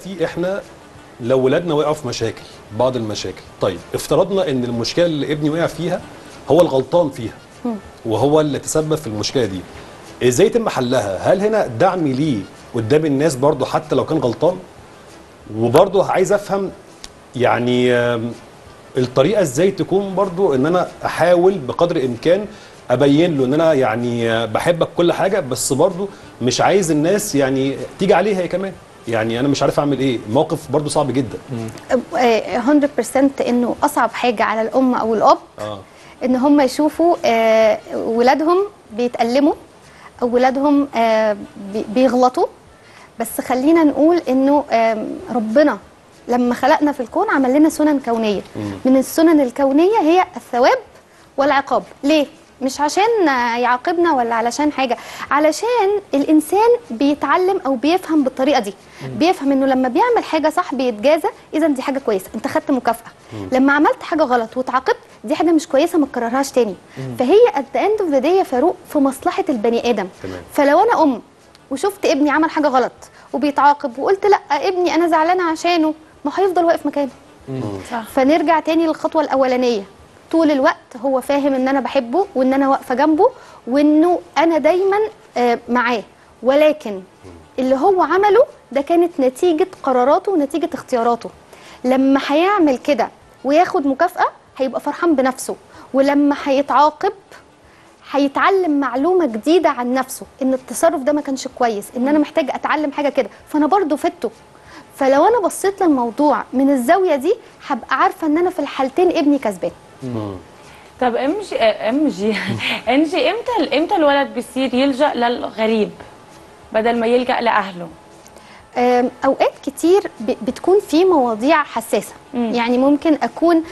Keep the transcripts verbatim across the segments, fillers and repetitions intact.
في احنا لو ولادنا وقعوا في مشاكل، بعض المشاكل، طيب افترضنا ان المشكله اللي ابني وقع فيها هو الغلطان فيها وهو اللي تسبب في المشكله دي، ازاي يتم حلها؟ هل هنا دعمي ليه قدام الناس برضو حتى لو كان غلطان؟ وبرضو عايز افهم يعني الطريقه ازاي تكون برضو ان انا احاول بقدر الامكان ابين له ان انا يعني بحبك كل حاجه، بس برضو مش عايز الناس يعني تيجي عليها هي كمان. يعني انا مش عارف اعمل ايه، الموقف برضو صعب جدا. مية بالمية انه اصعب حاجه على الام او الاب اه ان هم يشوفوا آه ولادهم بيتألموا او ولادهم آه بيغلطوا. بس خلينا نقول انه آه ربنا لما خلقنا في الكون عمل لنا سنن كونيه. مم. من السنن الكونيه هي الثواب والعقاب. ليه؟ مش عشان يعاقبنا ولا علشان حاجة، علشان الإنسان بيتعلم أو بيفهم بالطريقة دي. مم. بيفهم إنه لما بيعمل حاجة صح بيتجازى، إذا دي حاجة كويسة، أنت خدت مكافأة. مم. لما عملت حاجة غلط واتعاقبت، دي حاجة مش كويسة ما تكررهاش تاني. مم. فهي at the end of the day يا فاروق في مصلحة البني آدم. تمام. فلو أنا أم وشفت ابني عمل حاجة غلط وبيتعاقب وقلت لأ ابني أنا زعلانة عشانه، ما هيفضل واقف مكانه. صح. فنرجع تاني للخطوة الأولانية، طول الوقت هو فاهم ان انا بحبه وان انا واقفه جنبه وانه انا دايما معاه، ولكن اللي هو عمله ده كانت نتيجه قراراته ونتيجه اختياراته. لما هيعمل كده وياخد مكافاه هيبقى فرحان بنفسه، ولما هيتعاقب هيتعلم معلومه جديده عن نفسه، ان التصرف ده ما كانش كويس، ان انا محتاج اتعلم حاجه كده، فانا برضو فدته. فلو انا بصيت للموضوع من الزاويه دي هبقى عارفه ان انا في الحالتين ابني كسبان. طب ام جي ام جي انجي امتى امتى الولد بيصير يلجأ للغريب بدل ما يلجأ لاهله؟ اوقات كتير بتكون في مواضيع حساسه. مم. يعني ممكن اكون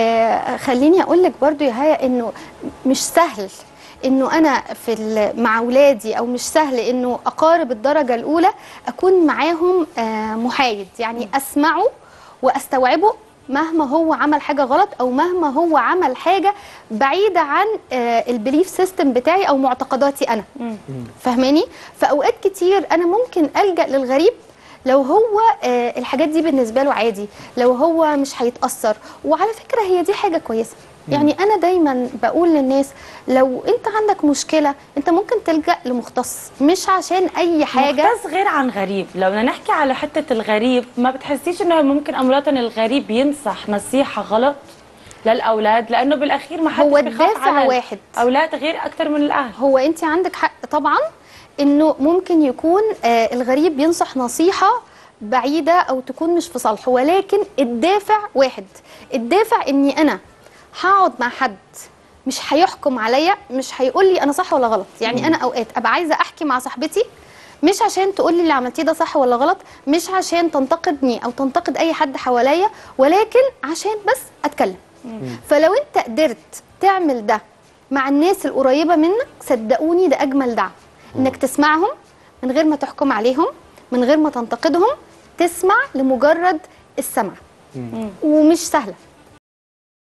خليني اقول لك برضو يا هيا انه مش سهل انه انا في مع اولادي، او مش سهل انه اقارب الدرجه الاولى اكون معاهم محايد، يعني اسمعه واستوعبه مهما هو عمل حاجه غلط او مهما هو عمل حاجه بعيده عن البليف سيستم بتاعي او معتقداتي انا. فاهماني؟ فاوقات كتير انا ممكن الجا للغريب لو هو الحاجات دي بالنسبه له عادي، لو هو مش هيتاثر. وعلى فكره هي دي حاجه كويسه. يعني انا دايما بقول للناس لو انت عندك مشكله انت ممكن تلجا لمختص، مش عشان اي حاجه. مختص غير عن غريب. لو بدنا نحكي على حته الغريب، ما بتحسيش انه ممكن امرات الغريب ينصح نصيحه غلط للاولاد؟ لانه بالاخير ما حدش هو بيخاف على واحد اولاد غير اكتر من الاهل. هو انت عندك حق طبعا انه ممكن يكون آه الغريب ينصح نصيحه بعيده او تكون مش في صالحه، ولكن الدافع واحد. الدافع اني انا هقعد مع حد مش هيحكم عليا، مش هيقول لي انا صح ولا غلط. يعني انا اوقات ابقى عايزه احكي مع صاحبتي مش عشان تقول لي اللي عملتيه ده صح ولا غلط، مش عشان تنتقدني او تنتقد اي حد حواليا، ولكن عشان بس اتكلم. فلو انت قدرت تعمل ده مع الناس القريبه منك، صدقوني ده اجمل دعم، انك تسمعهم من غير ما تحكم عليهم، من غير ما تنتقدهم، تسمع لمجرد السمع. ومش سهله.